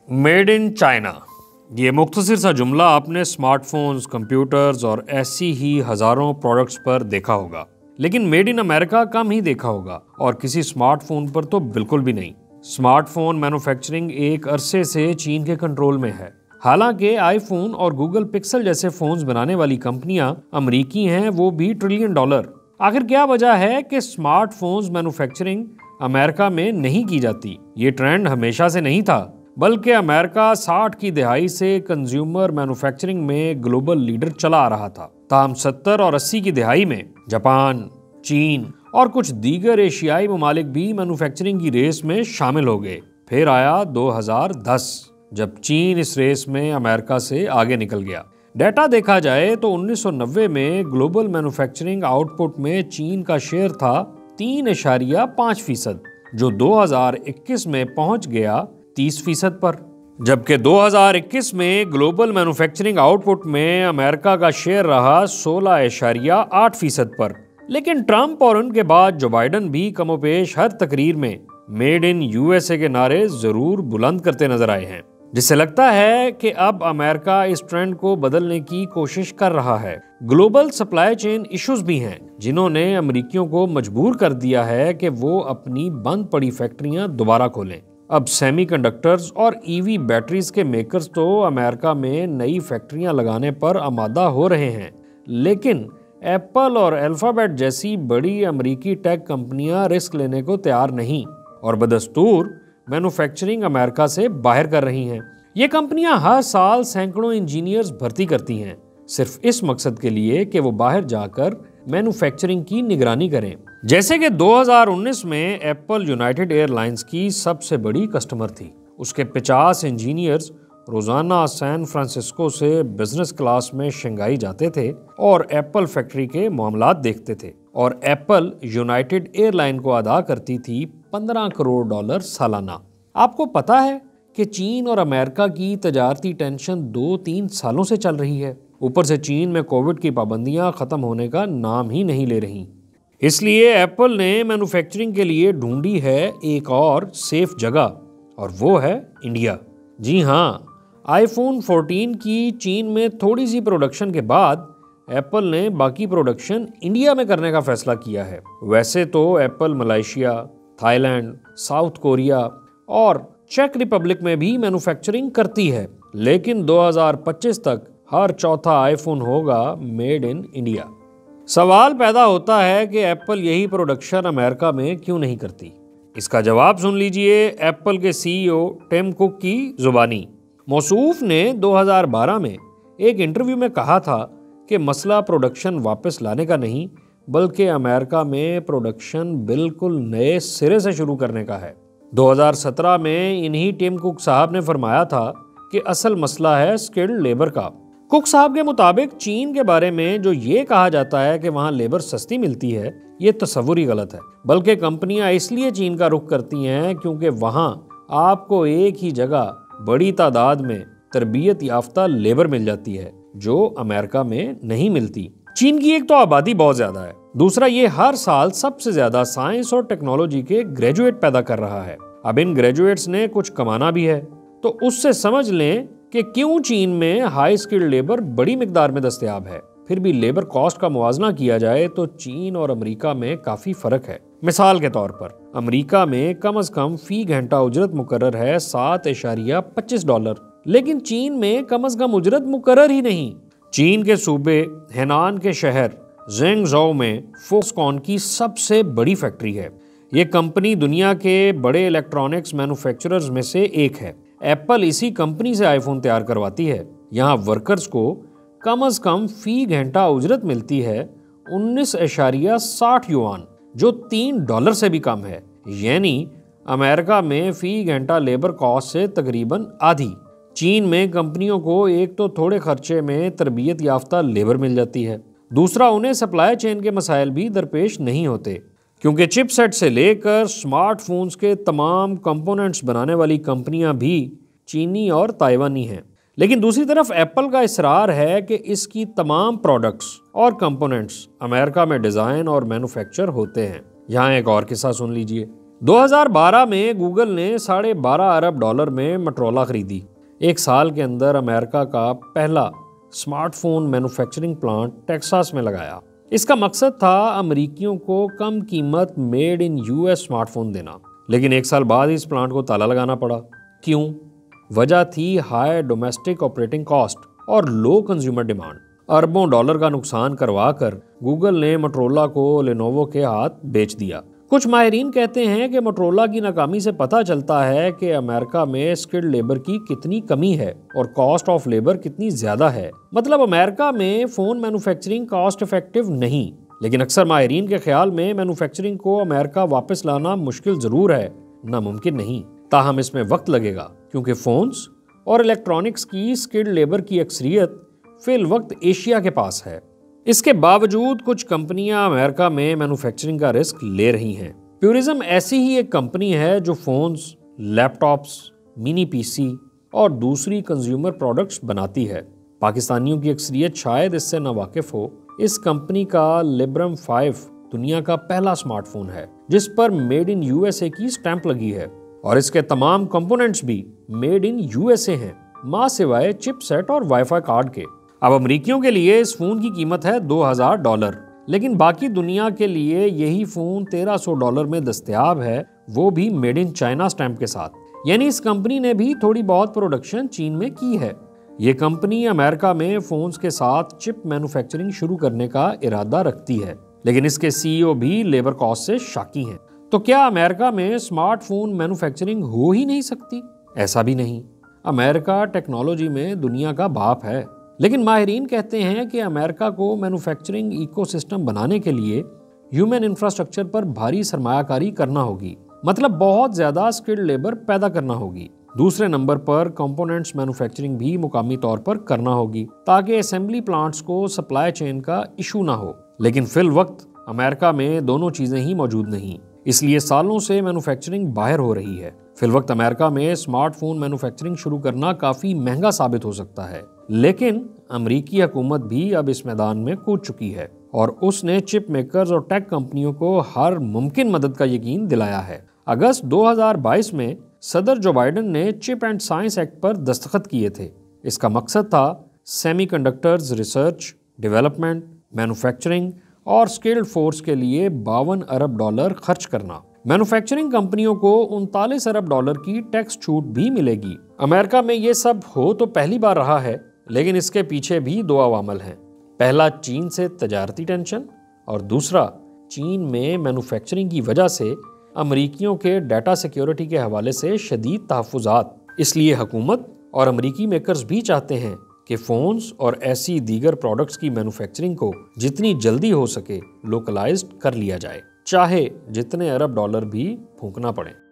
Made in China, ये मुख्तसर सा जुमला आपने स्मार्टफोन्स, कंप्यूटर्स और ऐसी ही हज़ारों प्रोडक्ट्स पर देखा होगा, लेकिन मेड इन अमेरिका कम ही देखा होगा और किसी स्मार्टफोन पर तो बिल्कुल भी नहीं। स्मार्टफोन मैन्युफैक्चरिंग एक अरसे से चीन के कंट्रोल में है। हालांकि आईफोन और गूगल पिक्सल जैसे फोन्स बनाने वाली कंपनियां अमरीकी हैं, वो भी ट्रिलियन डॉलर। आखिर क्या वजह है कि स्मार्टफोन्स मैन्युफैक्चरिंग अमेरिका में नहीं की जाती? ये ट्रेंड हमेशा से नहीं था, बल्कि अमेरिका 60 की दहाई से कंज्यूमर मैन्युफैक्चरिंग में ग्लोबल लीडर चला आ रहा था। ताहम 70 और 80 की दहाई में जापान, चीन और कुछ दीगर एशियाई ममालिक भी मैन्युफैक्चरिंग की रेस में शामिल हो गए। फिर आया 2010, जब चीन इस रेस में अमेरिका से आगे निकल गया। डेटा देखा जाए तो 1990 में ग्लोबल मैन्युफैक्चरिंग आउटपुट में चीन का शेयर था 3.5%, जो 2021 में पहुंच गया 30% पर, जबकि 2021 में ग्लोबल मैन्युफैक्चरिंग आउटपुट में अमेरिका का शेयर रहा 16.8% पर। लेकिन ट्रंप और उनके बाद जो बाइडन भी कमोपेश हर तकरीर में मेड इन यूएसए के नारे जरूर बुलंद करते नजर आए हैं, जिससे लगता है कि अब अमेरिका इस ट्रेंड को बदलने की कोशिश कर रहा है। ग्लोबल सप्लाई चेन इश्यूज भी हैं, जिन्होंने अमेरिकियों को मजबूर कर दिया है कि वो अपनी बंद पड़ी फैक्ट्रियां दोबारा खोलें। अब सेमीकंडक्टर्स और ईवी बैटरीज के मेकर्स तो अमेरिका में नई फैक्ट्रियां लगाने पर आमादा हो रहे हैं, लेकिन एप्पल और अल्फाबेट जैसी बड़ी अमेरिकी टेक कंपनियां रिस्क लेने को तैयार नहीं और बदस्तूर मैन्युफैक्चरिंग अमेरिका से बाहर कर रही हैं। ये कंपनियां हर साल सैकड़ों इंजीनियर्स भर्ती करती हैं, सिर्फ इस मकसद के लिए कि वो बाहर जाकर मैन्युफैक्चरिंग की निगरानी करें। जैसे कि 2019 में एप्पल यूनाइटेड एयरलाइंस की सबसे बड़ी कस्टमर थी। उसके 50 इंजीनियर्स रोजाना सैन फ्रांसिस्को से बिजनेस क्लास में शंघाई जाते थे और एप्पल फैक्ट्री के मामलात देखते थे, और एप्पल यूनाइटेड एयरलाइन को अदा करती थी $15 करोड़ सालाना। आपको पता है कि चीन और अमेरिका की तजारती टेंशन 2-3 सालों से चल रही है। ऊपर से चीन में कोविड की पाबंदियां खत्म होने का नाम ही नहीं ले रही। इसलिए एप्पल ने मैन्युफैक्चरिंग के लिए ढूंढी है एक और सेफ जगह, और वो है इंडिया। जी हाँ, आईफोन 14 की चीन में थोड़ी सी प्रोडक्शन के बाद एप्पल ने बाकी प्रोडक्शन इंडिया में करने का फैसला किया है। वैसे तो Apple Malaysia, Thailand, South Korea और चेक रिपब्लिक में भी मैन्युफैक्चरिंग करती है, लेकिन 2025 तक हर चौथा आईफोन होगा मेड इन इंडिया। सवाल पैदा होता है कि एप्पल यही प्रोडक्शन अमेरिका में क्यों नहीं करती? इसका जवाब सुन लीजिए एप्पल के सीईओ टिम कुक की जुबानी। मौसूफ ने 2012 में एक इंटरव्यू में कहा था कि मसला प्रोडक्शन वापस लाने का नहीं, बल्कि अमेरिका में प्रोडक्शन बिल्कुल नए सिरे से शुरू करने का है। 2017 में इन्हीं टिम कुक साहब ने फरमाया था कि असल मसला है स्किल्ड लेबर का। कुक साहब के मुताबिक चीन के बारे में जो ये कहा जाता है कि वहाँ लेबर सस्ती मिलती है, ये तस्वुर ही गलत है। बल्कि कंपनियां इसलिए चीन का रुख करती हैं क्योंकि वहाँ आपको एक ही जगह बड़ी तादाद में तरबियत याफ्ता लेबर मिल जाती है, जो अमेरिका में नहीं मिलती। चीन की एक तो आबादी बहुत ज्यादा है, दूसरा ये हर साल सबसे ज्यादा साइंस और टेक्नोलॉजी के ग्रेजुएट पैदा कर रहा है। अब इन ग्रेजुएट्स ने कुछ कमाना भी है, तो उससे समझ लें कि क्यों चीन में हाई स्किल्ड लेबर बड़ी मिकदार में दस्तयाब है। फिर भी लेबर कॉस्ट का मुआवजा किया जाए तो चीन और अमेरिका में काफी फर्क है। मिसाल के तौर पर अमेरिका में कम से कम फी घंटा उजरत मुकर्रर है $7.25, लेकिन चीन में कम से कम उजरत मुकर्रर ही नहीं। चीन के सूबे हेनान के शहर ज़ेंगज़ोउ में फॉक्सकॉन की सबसे बड़ी फैक्ट्री है। ये कंपनी दुनिया के बड़े इलेक्ट्रॉनिक्स मैन्युफैक्चरर्स में से एक है। एप्पल इसी कंपनी से आईफोन तैयार करवाती है। यहाँ वर्कर्स को कम से कम फी घंटा उजरत मिलती है 19.60 युआन, जो $3 से भी कम है। यानी अमेरिका में फी घंटा लेबर कॉस्ट से तकरीबन आधी। चीन में कंपनियों को एक तो थोड़े खर्चे में तरबियत याफ्ता लेबर मिल जाती है, दूसरा उन्हें सप्लाई चेन के मसाइल भी दरपेश नहीं होते, क्योंकि चिपसेट से लेकर स्मार्टफोन्स के तमाम कंपोनेंट्स बनाने वाली कंपनियां भी चीनी और ताइवानी हैं। लेकिन दूसरी तरफ एप्पल का इसरार है कि इसकी तमाम प्रोडक्ट्स और कंपोनेंट्स अमेरिका में डिज़ाइन और मैन्युफैक्चर होते हैं। यहाँ एक और किस्सा सुन लीजिए। 2012 में गूगल ने $12.5 अरब में मोटोरोला खरीदी। एक साल के अंदर अमेरिका का पहला स्मार्टफोन मैन्युफैक्चरिंग प्लांट टेक्सास में लगाया। इसका मकसद था अमेरिकियों को कम कीमत मेड इन यूएस स्मार्टफोन देना। लेकिन एक साल बाद इस प्लांट को ताला लगाना पड़ा। क्यों? वजह थी हाई डोमेस्टिक ऑपरेटिंग कॉस्ट और लो कंज्यूमर डिमांड। अरबों डॉलर का नुकसान करवा कर गूगल ने मोटोरोला को लेनोवो के हाथ बेच दिया। कुछ माहिरीन कहते हैं कि मोटोरोला की नाकामी से पता चलता है कि अमेरिका में स्किल्ड लेबर की कितनी कमी है और कॉस्ट ऑफ लेबर कितनी ज़्यादा है। मतलब अमेरिका में फ़ोन मैन्युफैक्चरिंग कॉस्ट इफेक्टिव नहीं, लेकिन अक्सर माहिरीन के ख्याल में मैन्युफैक्चरिंग को अमेरिका वापस लाना मुश्किल ज़रूर है, नामुमकिन नहीं। ताहम इसमें वक्त लगेगा क्योंकि फ़ोन्स और इलेक्ट्रॉनिक्स की स्किल्ड लेबर की अक्सरियत फिल वक्त एशिया के पास है। इसके बावजूद कुछ कंपनियां अमेरिका में मैन्युफैक्चरिंग का रिस्क ले रही हैं। प्यूरिज्म ऐसी ही एक कंपनी है जो फोन्स, लैपटॉप्स, मिनी पीसी और दूसरी कंज्यूमर प्रोडक्ट्स बनाती है। पाकिस्तानियों की अक्सरियत शायद इससे नावाकिफ हो। इस कंपनी का लिब्रम 5 दुनिया का पहला स्मार्टफोन है जिस पर मेड इन यूएसए की स्टैंप लगी है और इसके तमाम कंपोनेंट्स भी मेड इन यूएसए हैं, मां सिवाय चिपसेट और वाईफाई कार्ड के। अब अमरीकियों के लिए इस फोन की कीमत है $2000, लेकिन बाकी दुनिया के लिए यही फोन $1300 में दस्तयाब है, वो भी मेड इन चाइना स्टैंप के साथ। यानी इस कंपनी ने भी थोड़ी बहुत प्रोडक्शन चीन में की है। ये कंपनी अमेरिका में फोन्स के साथ चिप मैन्युफैक्चरिंग शुरू करने का इरादा रखती है, लेकिन इसके सीईओ भी लेबर कॉस्ट से शाकी हैं। तो क्या अमेरिका में स्मार्टफोन मैन्युफैक्चरिंग हो ही नहीं सकती? ऐसा भी नहीं। अमेरिका टेक्नोलॉजी में दुनिया का बाप है, लेकिन माहिरीन कहते हैं कि अमेरिका को मैन्युफैक्चरिंग इकोसिस्टम बनाने के लिए ह्यूमन इंफ्रास्ट्रक्चर पर भारी सरमायाकारी करना होगी। मतलब बहुत ज़्यादा स्किल्ड लेबर पैदा करना होगी। दूसरे नंबर पर कंपोनेंट्स मैन्युफैक्चरिंग भी मुकामी तौर पर करना होगी ताकि असेंबली प्लांट्स को सप्लाई चेन का इशू ना हो। लेकिन फिल वक्त अमेरिका में दोनों चीज़ें ही मौजूद नहीं, इसलिए सालों से मैन्युफैक्चरिंग बाहर हो रही है। फिल वक्त अमेरिका में स्मार्टफोन मैन्युफैक्चरिंग शुरू करना काफ़ी महंगा साबित हो सकता है, लेकिन अमरीकी हुकूमत भी अब इस मैदान में कूद चुकी है और उसने चिप मेकर्स और टेक कंपनियों को हर मुमकिन मदद का यकीन दिलाया है। अगस्त 2022 में सदर जो बाइडेन ने चिप एंड साइंस एक्ट पर दस्तखत किए थे। इसका मकसद था सेमीकंडक्टर्स रिसर्च, डेवलपमेंट, मैन्युफैक्चरिंग और स्किल्ड फोर्स के लिए $52 अरब खर्च करना। मैन्युफैक्चरिंग कंपनियों को $39 अरब की टैक्स छूट भी मिलेगी। अमेरिका में ये सब हो तो पहली बार रहा है, लेकिन इसके पीछे भी दो अवामल हैं। पहला चीन से तजारती टेंशन और दूसरा चीन में मैन्युफैक्चरिंग की वजह से अमरीकियों के डाटा सिक्योरिटी के हवाले से शदीद तहफ़्फ़ुज़ात। इसलिए हुकूमत और अमरीकी मेकर्स भी चाहते हैं कि फ़ोन्स और ऐसी दीगर प्रोडक्ट्स की मैन्युफैक्चरिंग को जितनी जल्दी हो सके लोकलाइज्ड कर लिया जाए, चाहे जितने $1 अरब भी फूंकना पड़े।